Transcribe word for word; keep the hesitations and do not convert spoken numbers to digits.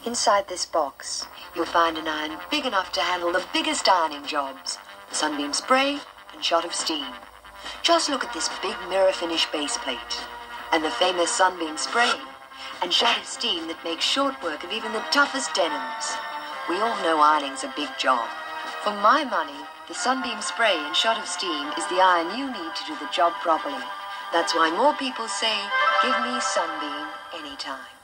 Inside this box, you'll find an iron big enough to handle the biggest ironing jobs, the Sunbeam spray and shot of steam. Just look at this big mirror finish base plate, and the famous Sunbeam spray and shot of steam that makes short work of even the toughest denims. We all know ironing's a big job. For my money, the Sunbeam spray and shot of steam is the iron you need to do the job properly. That's why more people say, give me Sunbeam anytime.